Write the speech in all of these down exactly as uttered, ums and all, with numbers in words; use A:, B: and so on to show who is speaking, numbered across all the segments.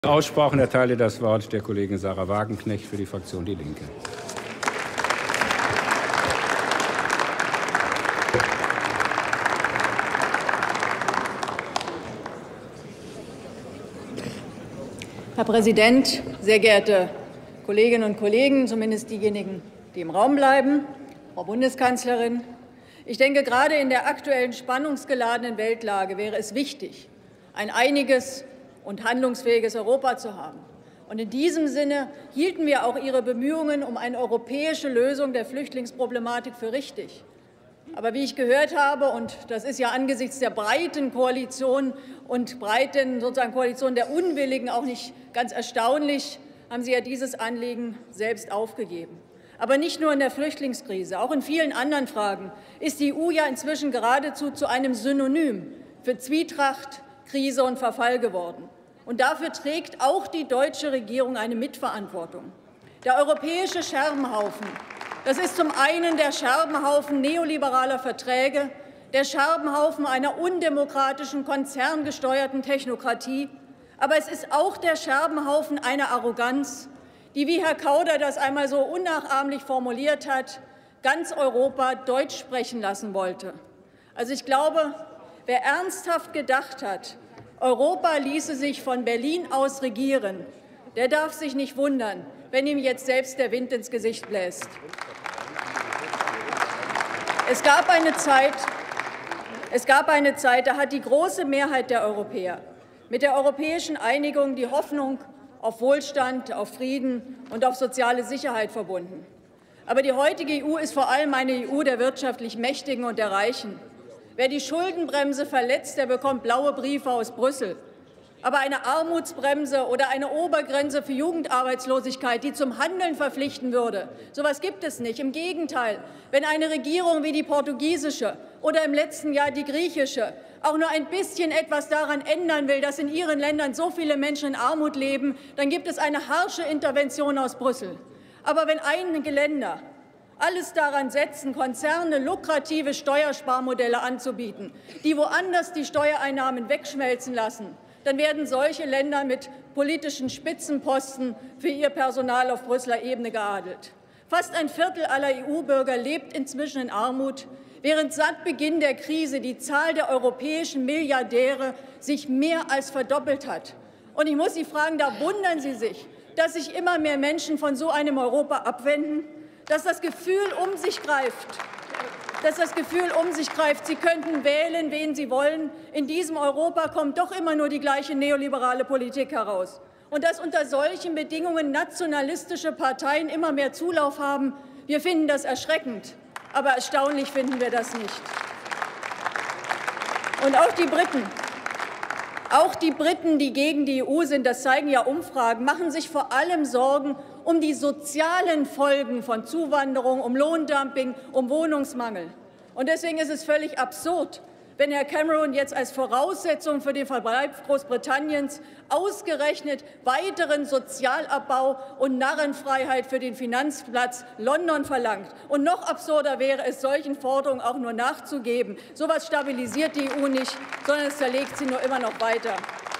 A: Aussprachen erteile das Wort der Kollegin Sarah Wagenknecht für die Fraktion Die Linke.
B: Herr Präsident, sehr geehrte Kolleginnen und Kollegen, zumindest diejenigen, die im Raum bleiben, Frau Bundeskanzlerin! Ich denke, gerade in der aktuellen spannungsgeladenen Weltlage wäre es wichtig, ein einiges und handlungsfähiges Europa zu haben. Und in diesem Sinne hielten wir auch Ihre Bemühungen um eine europäische Lösung der Flüchtlingsproblematik für richtig. Aber wie ich gehört habe, und das ist ja angesichts der breiten Koalition und breiten sozusagen Koalition der Unwilligen auch nicht ganz erstaunlich, haben Sie ja dieses Anliegen selbst aufgegeben. Aber nicht nur in der Flüchtlingskrise, auch in vielen anderen Fragen ist die E U ja inzwischen geradezu zu einem Synonym für Zwietracht, Krise und Verfall geworden. Und dafür trägt auch die deutsche Regierung eine Mitverantwortung. Der europäische Scherbenhaufen, das ist zum einen der Scherbenhaufen neoliberaler Verträge, der Scherbenhaufen einer undemokratischen, konzerngesteuerten Technokratie. Aber es ist auch der Scherbenhaufen einer Arroganz, die, wie Herr Kauder das einmal so unnachahmlich formuliert hat, ganz Europa Deutsch sprechen lassen wollte. Also ich glaube, wer ernsthaft gedacht hat, Europa ließe sich von Berlin aus regieren, der darf sich nicht wundern, wenn ihm jetzt selbst der Wind ins Gesicht bläst. Es gab eine Zeit, es gab eine Zeit, da hat die große Mehrheit der Europäer mit der europäischen Einigung die Hoffnung auf Wohlstand, auf Frieden und auf soziale Sicherheit verbunden. Aber die heutige E U ist vor allem eine E U der wirtschaftlich Mächtigen und der Reichen. Wer die Schuldenbremse verletzt, der bekommt blaue Briefe aus Brüssel. Aber eine Armutsbremse oder eine Obergrenze für Jugendarbeitslosigkeit, die zum Handeln verpflichten würde, so etwas gibt es nicht. Im Gegenteil, wenn eine Regierung wie die portugiesische oder im letzten Jahr die griechische auch nur ein bisschen etwas daran ändern will, dass in ihren Ländern so viele Menschen in Armut leben, dann gibt es eine harsche Intervention aus Brüssel. Aber wenn einige Länder alles daran setzen, Konzerne lukrative Steuersparmodelle anzubieten, die woanders die Steuereinnahmen wegschmelzen lassen, dann werden solche Länder mit politischen Spitzenposten für ihr Personal auf Brüsseler Ebene geadelt. Fast ein Viertel aller E U-Bürger lebt inzwischen in Armut, während seit Beginn der Krise die Zahl der europäischen Milliardäre sich mehr als verdoppelt hat. Und ich muss Sie fragen, da wundern Sie sich, dass sich immer mehr Menschen von so einem Europa abwenden, dass das Gefühl um sich greift, dass das Gefühl um sich greift, sie könnten wählen, wen sie wollen. In diesem Europa kommt doch immer nur die gleiche neoliberale Politik heraus. Und dass unter solchen Bedingungen nationalistische Parteien immer mehr Zulauf haben, wir finden das erschreckend. Aber erstaunlich finden wir das nicht. Und auch die Briten, auch die Briten, die gegen die E U sind, das zeigen ja Umfragen, machen sich vor allem Sorgen um die sozialen Folgen von Zuwanderung, um Lohndumping, um Wohnungsmangel. Und deswegen ist es völlig absurd, wenn Herr Cameron jetzt als Voraussetzung für den Verbleib Großbritanniens ausgerechnet weiteren Sozialabbau und Narrenfreiheit für den Finanzplatz London verlangt. Und noch absurder wäre es, solchen Forderungen auch nur nachzugeben. So etwas stabilisiert die E U nicht, sondern es zerlegt sie nur immer noch weiter.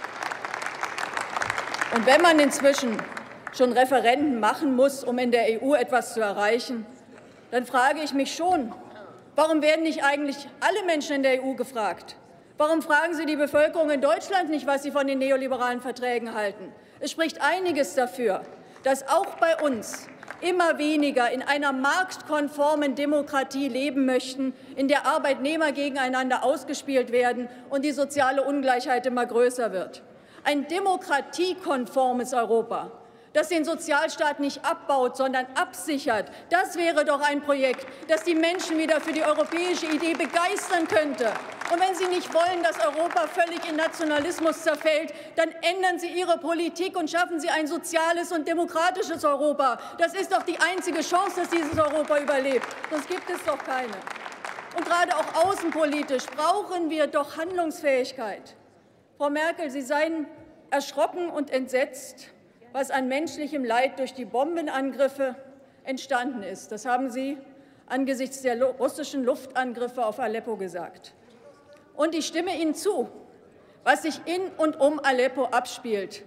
B: Und wenn man inzwischen schon Referenden machen muss, um in der E U etwas zu erreichen, dann frage ich mich schon, warum werden nicht eigentlich alle Menschen in der E U gefragt? Warum fragen Sie die Bevölkerung in Deutschland nicht, was sie von den neoliberalen Verträgen halten? Es spricht einiges dafür, dass auch bei uns immer weniger in einer marktkonformen Demokratie leben möchten, in der Arbeitnehmer gegeneinander ausgespielt werden und die soziale Ungleichheit immer größer wird. Ein demokratiekonformes Europa, das den Sozialstaat nicht abbaut, sondern absichert. Das wäre doch ein Projekt, das die Menschen wieder für die europäische Idee begeistern könnte. Und wenn Sie nicht wollen, dass Europa völlig in Nationalismus zerfällt, dann ändern Sie Ihre Politik und schaffen Sie ein soziales und demokratisches Europa. Das ist doch die einzige Chance, dass dieses Europa überlebt. Sonst gibt es doch keine. Und gerade auch außenpolitisch brauchen wir doch Handlungsfähigkeit. Frau Merkel, Sie seien erschrocken und entsetzt, was an menschlichem Leid durch die Bombenangriffe entstanden ist. Das haben Sie angesichts der russischen Luftangriffe auf Aleppo gesagt. Und ich stimme Ihnen zu, was sich in und um Aleppo abspielt,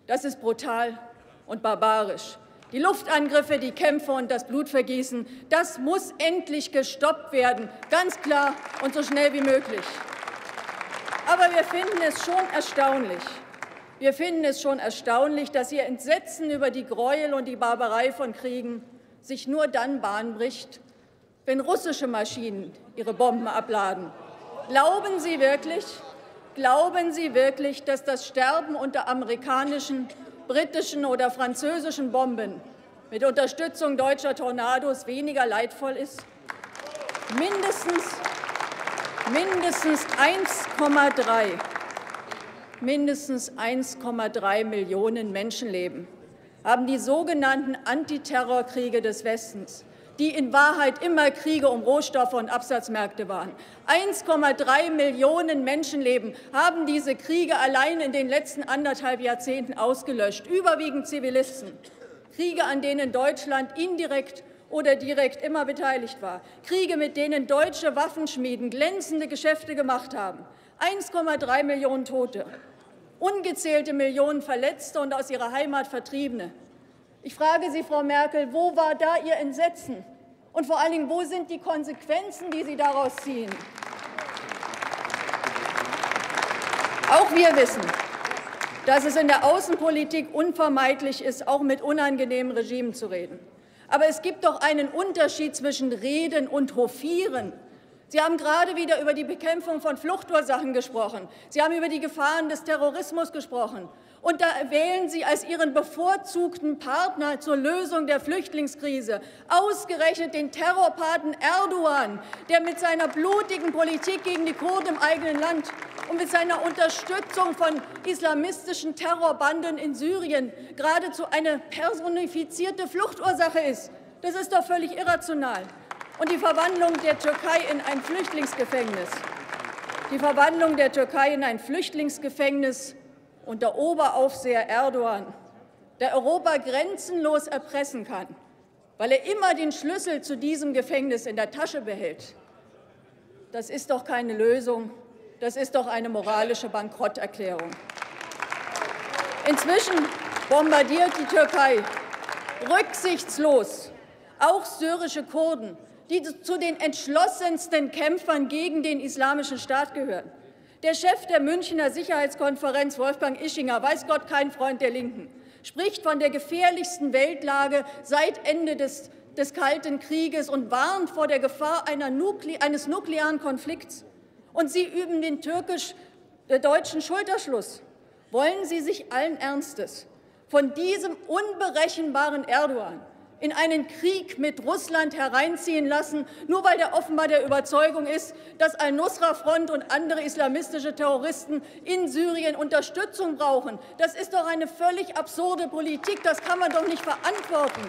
B: Das ist brutal und barbarisch. Die Luftangriffe, die Kämpfe und das Blutvergießen, das muss endlich gestoppt werden, ganz klar und so schnell wie möglich. Aber wir finden es schon erstaunlich, wir finden es schon erstaunlich, dass Ihr Entsetzen über die Gräuel und die Barbarei von Kriegen sich nur dann Bahn bricht, wenn russische Maschinen ihre Bomben abladen. Glauben Sie wirklich, glauben Sie wirklich, dass das Sterben unter amerikanischen, britischen oder französischen Bomben mit Unterstützung deutscher Tornados weniger leidvoll ist? Mindestens, mindestens eins Komma drei mindestens eins Komma drei Millionen Menschenleben haben die sogenannten Antiterrorkriege des Westens, die in Wahrheit immer Kriege um Rohstoffe und Absatzmärkte waren. eins Komma drei Millionen Menschenleben haben diese Kriege allein in den letzten anderthalb Jahrzehnten ausgelöscht, überwiegend Zivilisten. Kriege, an denen Deutschland indirekt oder direkt immer beteiligt war. Kriege, mit denen deutsche Waffenschmieden glänzende Geschäfte gemacht haben. eins Komma drei Millionen Tote, ungezählte Millionen Verletzte und aus ihrer Heimat Vertriebene. Ich frage Sie, Frau Merkel, wo war da Ihr Entsetzen? Und vor allen Dingen, wo sind die Konsequenzen, die Sie daraus ziehen? Auch wir wissen, dass es in der Außenpolitik unvermeidlich ist, auch mit unangenehmen Regimen zu reden. Aber es gibt doch einen Unterschied zwischen Reden und Hofieren. Sie haben gerade wieder über die Bekämpfung von Fluchtursachen gesprochen. Sie haben über die Gefahren des Terrorismus gesprochen. Und da wählen Sie als Ihren bevorzugten Partner zur Lösung der Flüchtlingskrise ausgerechnet den Terrorpaten Erdogan, der mit seiner blutigen Politik gegen die Kurden im eigenen Land und mit seiner Unterstützung von islamistischen Terrorbanden in Syrien geradezu eine personifizierte Fluchtursache ist. Das ist doch völlig irrational. Und die Verwandlung der Türkei in ein Flüchtlingsgefängnis, die Verwandlung der Türkei in ein Flüchtlingsgefängnis unter Oberaufseher Erdogan, der Europa grenzenlos erpressen kann, weil er immer den Schlüssel zu diesem Gefängnis in der Tasche behält, das ist doch keine Lösung, das ist doch eine moralische Bankrotterklärung. Inzwischen bombardiert die Türkei rücksichtslos auch syrische Kurden, die zu den entschlossensten Kämpfern gegen den Islamischen Staat gehören. Der Chef der Münchner Sicherheitskonferenz, Wolfgang Ischinger, weiß Gott kein Freund der Linken, spricht von der gefährlichsten Weltlage seit Ende des, des Kalten Krieges und warnt vor der Gefahr einer Nukle- eines nuklearen Konflikts. Und Sie üben den türkisch-deutschen Schulterschluss. Wollen Sie sich allen Ernstes von diesem unberechenbaren Erdogan in einen Krieg mit Russland hereinziehen lassen, nur weil der offenbar der Überzeugung ist, dass Al-Nusra-Front und andere islamistische Terroristen in Syrien Unterstützung brauchen? Das ist doch eine völlig absurde Politik. Das kann man doch nicht verantworten.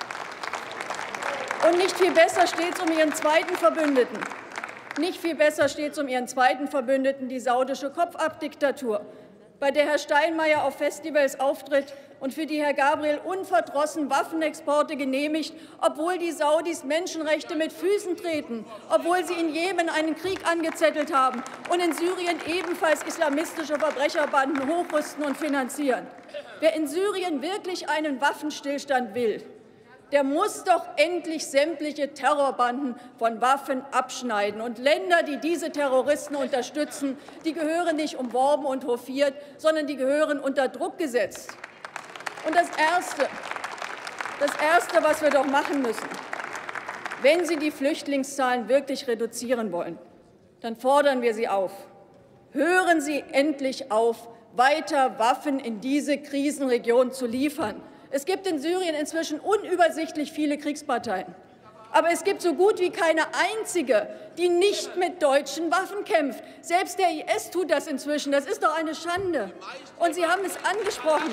B: Und nicht viel besser steht es um Ihren zweiten Verbündeten. Nicht viel besser steht es um Ihren zweiten Verbündeten, die saudische Kopfabdiktatur, bei der Herr Steinmeier auf Festivals auftritt und für die Herr Gabriel unverdrossen Waffenexporte genehmigt, obwohl die Saudis Menschenrechte mit Füßen treten, obwohl sie in Jemen einen Krieg angezettelt haben und in Syrien ebenfalls islamistische Verbrecherbanden hochrüsten und finanzieren. Wer in Syrien wirklich einen Waffenstillstand will, der muss doch endlich sämtliche Terrorbanden von Waffen abschneiden. Und Länder, die diese Terroristen unterstützen, die gehören nicht umworben und hofiert, sondern die gehören unter Druck gesetzt. Und das Erste, das Erste, was wir doch machen müssen, wenn Sie die Flüchtlingszahlen wirklich reduzieren wollen, dann fordern wir Sie auf. Hören Sie endlich auf, weiter Waffen in diese Krisenregion zu liefern. Es gibt in Syrien inzwischen unübersichtlich viele Kriegsparteien. Aber es gibt so gut wie keine einzige, die nicht mit deutschen Waffen kämpft. Selbst der I S tut das inzwischen. Das ist doch eine Schande. Und Sie haben es angesprochen.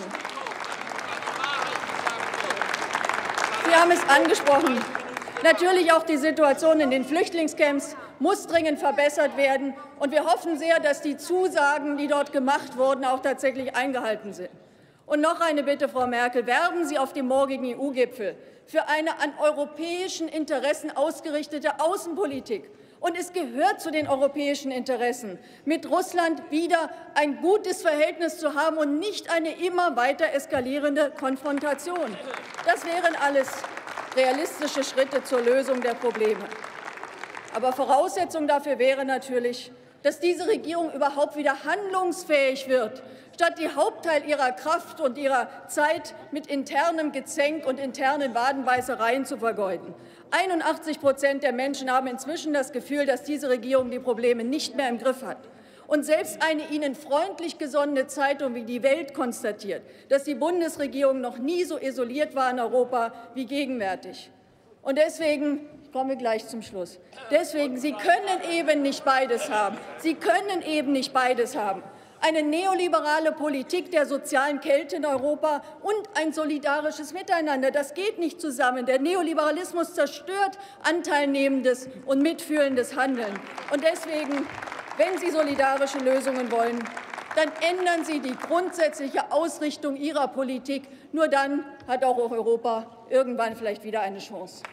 B: Sie haben es angesprochen. Natürlich auch die Situation in den Flüchtlingscamps muss dringend verbessert werden. Und wir hoffen sehr, dass die Zusagen, die dort gemacht wurden, auch tatsächlich eingehalten sind. Und noch eine Bitte, Frau Merkel, werben Sie auf dem morgigen E U-Gipfel für eine an europäischen Interessen ausgerichtete Außenpolitik. Und es gehört zu den europäischen Interessen, mit Russland wieder ein gutes Verhältnis zu haben und nicht eine immer weiter eskalierende Konfrontation. Das wären alles realistische Schritte zur Lösung der Probleme. Aber Voraussetzung dafür wäre natürlich, dass diese Regierung überhaupt wieder handlungsfähig wird, statt die Hauptteil ihrer Kraft und ihrer Zeit mit internem Gezänk und internen Wadenbeißereien zu vergeuden. einundachtzig Prozent der Menschen haben inzwischen das Gefühl, dass diese Regierung die Probleme nicht mehr im Griff hat. Und selbst eine ihnen freundlich gesonnene Zeitung wie Die Welt konstatiert, dass die Bundesregierung noch nie so isoliert war in Europa wie gegenwärtig. Und deswegen, ich komme gleich zum Schluss, deswegen, Sie können eben nicht beides haben. Sie können eben nicht beides haben. Eine neoliberale Politik der sozialen Kälte in Europa und ein solidarisches Miteinander. Das geht nicht zusammen. Der Neoliberalismus zerstört anteilnehmendes und mitfühlendes Handeln. Und deswegen, wenn Sie solidarische Lösungen wollen, dann ändern Sie die grundsätzliche Ausrichtung Ihrer Politik. Nur dann hat auch Europa irgendwann vielleicht wieder eine Chance.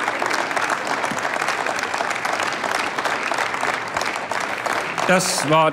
A: Das Wort